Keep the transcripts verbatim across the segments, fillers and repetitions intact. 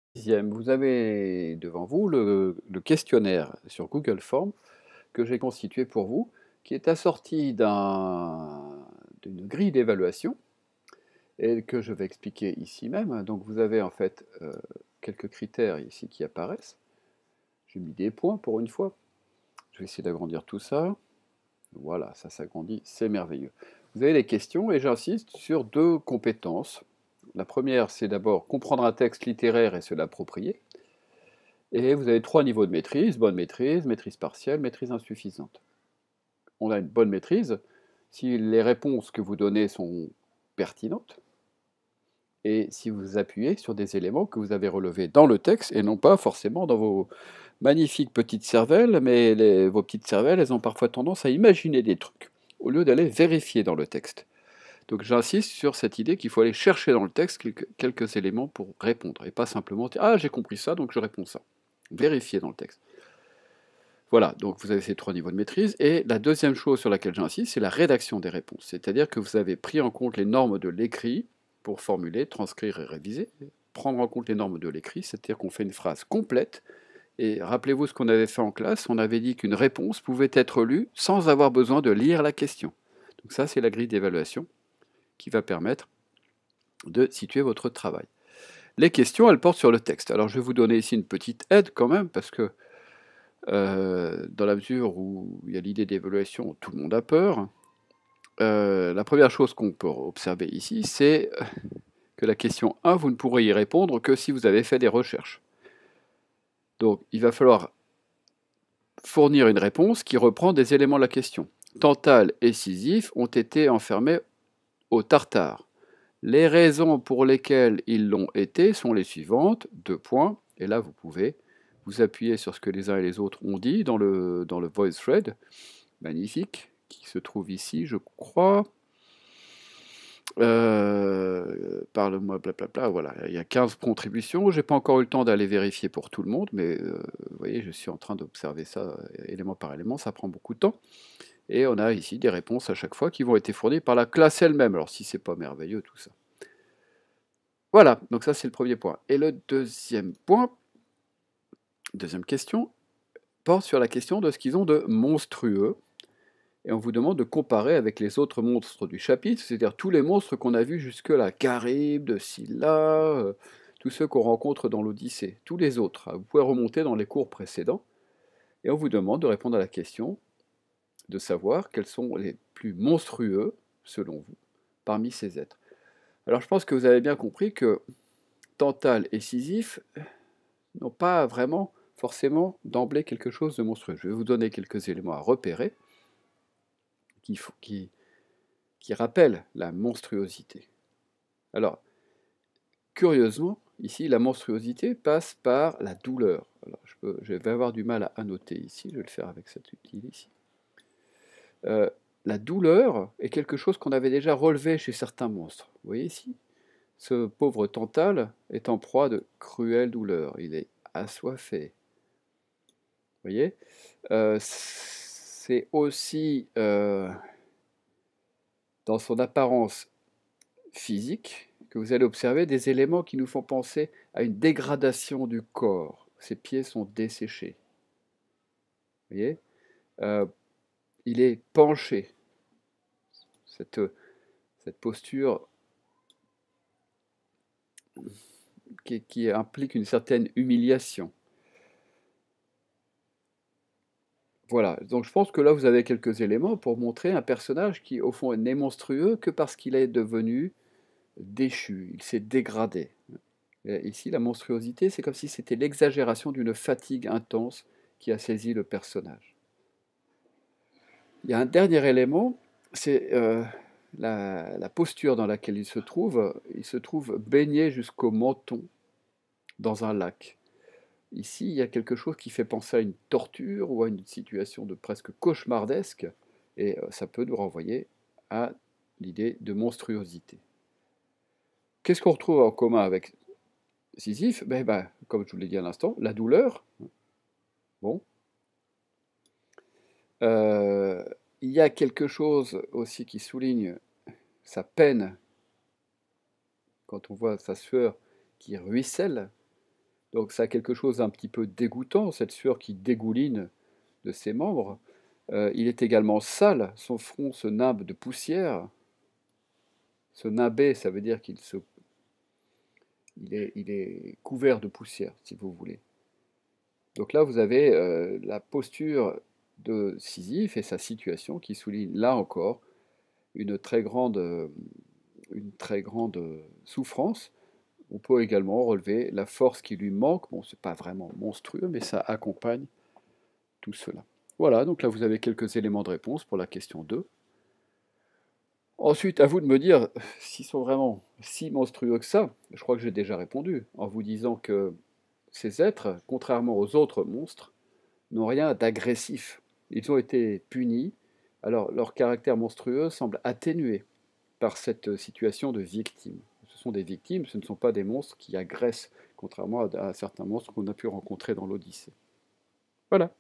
Dixième, vous avez devant vous le, le questionnaire sur Google Forms que j'ai constitué pour vous, qui est assorti d'un- d'une grille d'évaluation et que je vais expliquer ici même. Donc vous avez en fait euh, quelques critères ici qui apparaissent. J'ai mis des points pour une fois. Je vais essayer d'agrandir tout ça. Voilà, ça s'agrandit, c'est merveilleux. Vous avez des questions et j'insiste sur deux compétences. La première, c'est d'abord comprendre un texte littéraire et se l'approprier. Et vous avez trois niveaux de maîtrise: bonne maîtrise, maîtrise partielle, maîtrise insuffisante. On a une bonne maîtrise si les réponses que vous donnez sont pertinentes et si vous appuyez sur des éléments que vous avez relevés dans le texte et non pas forcément dans vos magnifiques petites cervelles, mais les, vos petites cervelles, elles ont parfois tendance à imaginer des trucs au lieu d'aller vérifier dans le texte. Donc j'insiste sur cette idée qu'il faut aller chercher dans le texte quelques, quelques éléments pour répondre et pas simplement dire «Ah, j'ai compris ça, donc je réponds ça». Vérifier dans le texte. Voilà, donc vous avez ces trois niveaux de maîtrise. Et la deuxième chose sur laquelle j'insiste, c'est la rédaction des réponses. C'est-à-dire que vous avez pris en compte les normes de l'écrit pour formuler, transcrire et réviser. Prendre en compte les normes de l'écrit, c'est-à-dire qu'on fait une phrase complète. Et rappelez-vous ce qu'on avait fait en classe, on avait dit qu'une réponse pouvait être lue sans avoir besoin de lire la question. Donc ça, c'est la grille d'évaluation qui va permettre de situer votre travail. Les questions, elles portent sur le texte. Alors je vais vous donner ici une petite aide quand même, parce que Euh, dans la mesure où il y a l'idée d'évaluation, tout le monde a peur. Euh, la première chose qu'on peut observer ici, c'est que la question un, vous ne pourrez y répondre que si vous avez fait des recherches. Donc il va falloir fournir une réponse qui reprend des éléments de la question. Tantale et Sisyphe ont été enfermés au Tartare. Les raisons pour lesquelles ils l'ont été sont les suivantes, deux points, et là vous pouvez vous appuyer sur ce que les uns et les autres ont dit dans le, dans le voice thread, magnifique, qui se trouve ici, je crois. Euh, Parle-moi, blablabla, voilà, il y a quinze contributions, j'ai pas encore eu le temps d'aller vérifier pour tout le monde, mais euh, vous voyez, je suis en train d'observer ça euh, élément par élément, ça prend beaucoup de temps. Et on a ici des réponses à chaque fois qui vont être fournies par la classe elle-même, alors si c'est pas merveilleux tout ça. Voilà, donc ça c'est le premier point. Et le deuxième point, deuxième question, porte sur la question de ce qu'ils ont de monstrueux. Et on vous demande de comparer avec les autres monstres du chapitre, c'est-à-dire tous les monstres qu'on a vus jusque-là, Charybde, Scylla, euh, tous ceux qu'on rencontre dans l'Odyssée, tous les autres. Vous pouvez remonter dans les cours précédents, et on vous demande de répondre à la question de savoir quels sont les plus monstrueux, selon vous, parmi ces êtres. Alors je pense que vous avez bien compris que Tantale et Sisyphe n'ont pas vraiment forcément d'emblée quelque chose de monstrueux. Je vais vous donner quelques éléments à repérer qui, qui, qui rappellent la monstruosité. Alors, curieusement, ici, la monstruosité passe par la douleur. Alors, je, peux, je vais avoir du mal à annoter ici, je vais le faire avec cet outil ici. Euh, la douleur est quelque chose qu'on avait déjà relevé chez certains monstres. Vous voyez ici, ce pauvre Tantale est en proie de cruelles douleurs. Il est assoiffé. Vous voyez, euh, c'est aussi euh, dans son apparence physique que vous allez observer des éléments qui nous font penser à une dégradation du corps. Ses pieds sont desséchés. Vous voyez, euh, il est penché. Cette, cette posture qui, qui implique une certaine humiliation. Voilà, donc je pense que là vous avez quelques éléments pour montrer un personnage qui au fond n'est monstrueux que parce qu'il est devenu déchu, il s'est dégradé. Et ici la monstruosité, c'est comme si c'était l'exagération d'une fatigue intense qui a saisi le personnage. Il y a un dernier élément, c'est euh, la, la posture dans laquelle il se trouve. Il se trouve baigné jusqu'au menton dans un lac. Ici, il y a quelque chose qui fait penser à une torture ou à une situation de presque cauchemardesque, et euh, ça peut nous renvoyer à l'idée de monstruosité. Qu'est-ce qu'on retrouve en commun avec Sisyphe? ben, ben, Comme je vous l'ai dit à l'instant, la douleur. Bon. Euh, il y a quelque chose aussi qui souligne sa peine quand on voit sa sueur qui ruisselle. Donc ça a quelque chose d'un petit peu dégoûtant, cette sueur qui dégouline de ses membres. Euh, il est également sale, son front se nimbe de poussière. Se nimber, ça veut dire qu'il se, il est, il est couvert de poussière, si vous voulez. Donc là, vous avez euh, la posture de Sisyphe et sa situation qui souligne, là encore, une très grande, euh, une très grande euh, souffrance. On peut également relever la force qui lui manque. Bon, c'est pas vraiment monstrueux, mais ça accompagne tout cela. Voilà, donc là, vous avez quelques éléments de réponse pour la question deux. Ensuite, à vous de me dire s'ils sont vraiment si monstrueux que ça. Je crois que j'ai déjà répondu en vous disant que ces êtres, contrairement aux autres monstres, n'ont rien d'agressif. Ils ont été punis, alors leur caractère monstrueux semble atténué par cette situation de victime. Ce sont des victimes, ce ne sont pas des monstres qui agressent, contrairement à, à certains monstres qu'on a pu rencontrer dans l'Odyssée. Voilà.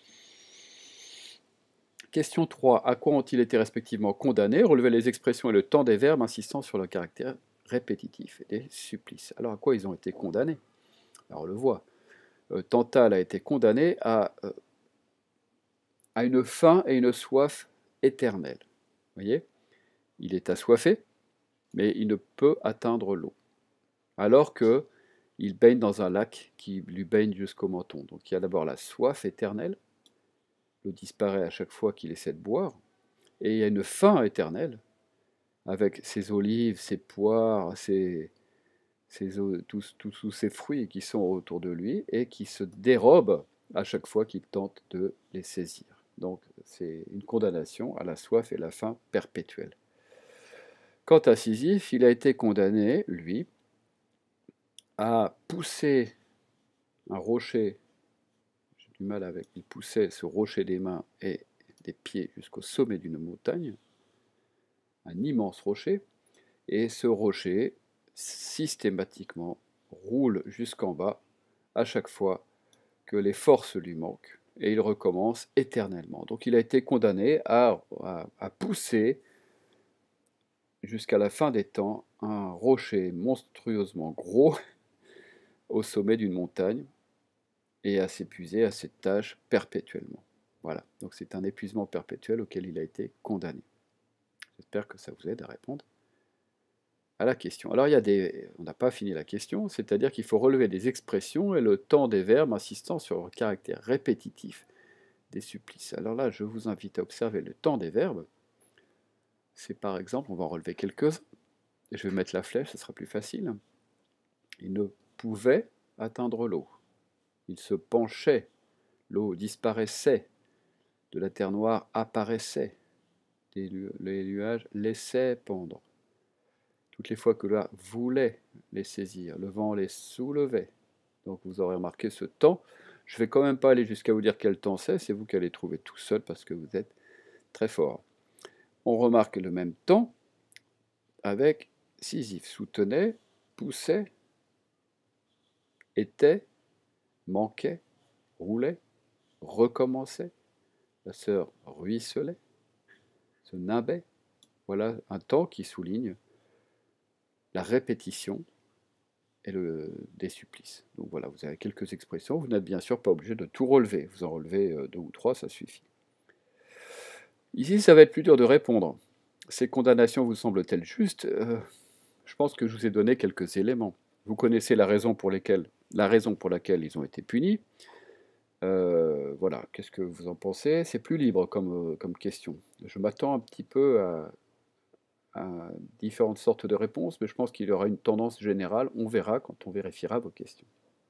Question trois. À quoi ont-ils été respectivement condamnés? Relevez les expressions et le temps des verbes insistant sur le caractère répétitif et des supplices. Alors à quoi ils ont été condamnés? Alors on le voit. Euh, Tantale a été condamné à, euh, à une faim et une soif éternelle. Vous voyez? Il est assoiffé, mais il ne peut atteindre l'eau. Alors que il baigne dans un lac qui lui baigne jusqu'au menton. Donc il y a d'abord la soif éternelle. L'eau disparaît à chaque fois qu'il essaie de boire. Et il y a une faim éternelle, avec ses olives, ses poires, ses, ses, tous, tous, tous ces fruits qui sont autour de lui, et qui se dérobent à chaque fois qu'il tente de les saisir. Donc c'est une condamnation à la soif et la faim perpétuelle. Quant à Sisyphe, il a été condamné, lui, à pousser un rocher, j'ai du mal avec, il poussait ce rocher des mains et des pieds jusqu'au sommet d'une montagne, un immense rocher, et ce rocher, systématiquement, roule jusqu'en bas à chaque fois que les forces lui manquent, et il recommence éternellement. Donc il a été condamné à, à, à pousser jusqu'à la fin des temps un rocher monstrueusement gros au sommet d'une montagne, et à s'épuiser à cette tâche perpétuellement. Voilà, donc c'est un épuisement perpétuel auquel il a été condamné. J'espère que ça vous aide à répondre à la question. Alors il y a des... on n'a pas fini la question, c'est-à-dire qu'il faut relever des expressions et le temps des verbes insistant sur le caractère répétitif des supplices. Alors là, je vous invite à observer le temps des verbes. C'est par exemple, on va en relever quelques-uns. Je vais mettre la flèche, ce sera plus facile. Il ne pouvait atteindre l'eau. Il se penchait, l'eau disparaissait, de la terre noire apparaissait, les nuages laissaient pendre. Toutes les fois que l'eau voulait les saisir, le vent les soulevait. Donc vous aurez remarqué ce temps. Je ne vais quand même pas aller jusqu'à vous dire quel temps c'est, c'est vous qui allez trouver tout seul parce que vous êtes très fort. On remarque le même temps avec Sisyphe, soutenait, poussait, était, manquait, roulait, recommençait, la sœur ruisselait, se nimbait. Voilà un temps qui souligne la répétition et le, des supplices. Donc voilà, vous avez quelques expressions. Vous n'êtes bien sûr pas obligé de tout relever. Vous en relevez deux ou trois, ça suffit. Ici, ça va être plus dur de répondre. Ces condamnations vous semblent-elles justes? euh, Je pense que je vous ai donné quelques éléments. Vous connaissez la raison pour, lesquelles, la raison pour laquelle ils ont été punis. Euh, voilà, qu'est-ce que vous en pensez? C'est plus libre comme, comme question. Je m'attends un petit peu à, à différentes sortes de réponses, mais je pense qu'il y aura une tendance générale. On verra quand on vérifiera vos questions.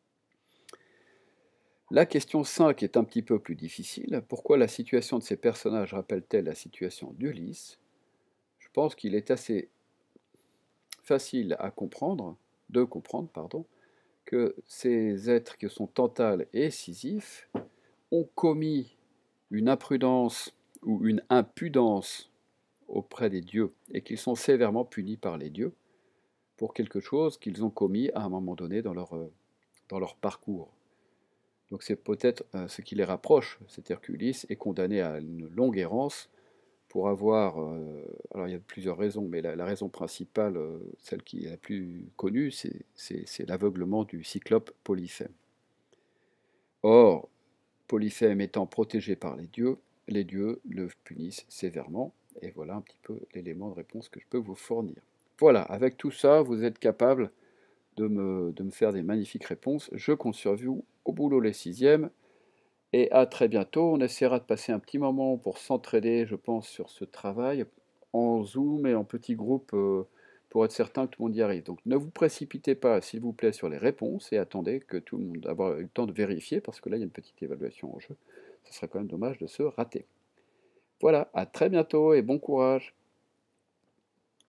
La question cinq est un petit peu plus difficile. Pourquoi la situation de ces personnages rappelle-t-elle la situation d'Ulysse? Je pense qu'il est assez facile à comprendre, de comprendre, pardon, que ces êtres qui sont Tantale et Sisyphe ont commis une imprudence ou une impudence auprès des dieux et qu'ils sont sévèrement punis par les dieux pour quelque chose qu'ils ont commis à un moment donné dans leur, dans leur parcours. Donc c'est peut-être ce qui les rapproche, c'est-à-dire qu'Ulysse est condamné à une longue errance pour avoir, euh, alors il y a plusieurs raisons, mais la, la raison principale, euh, celle qui est la plus connue, c'est c'est- c'est l'aveuglement du cyclope Polyphème. Or, Polyphème étant protégé par les dieux, les dieux le punissent sévèrement, et voilà un petit peu l'élément de réponse que je peux vous fournir. Voilà, avec tout ça, vous êtes capable de me, de me faire des magnifiques réponses. Je compte sur vous au boulot les sixièmes. Et à très bientôt. On essaiera de passer un petit moment pour s'entraider, je pense, sur ce travail, en Zoom et en petit groupe, euh, pour être certain que tout le monde y arrive. Donc ne vous précipitez pas, s'il vous plaît, sur les réponses et attendez que tout le monde ait eu le temps de vérifier, parce que là, il y a une petite évaluation en jeu. Ce serait quand même dommage de se rater. Voilà, à très bientôt et bon courage.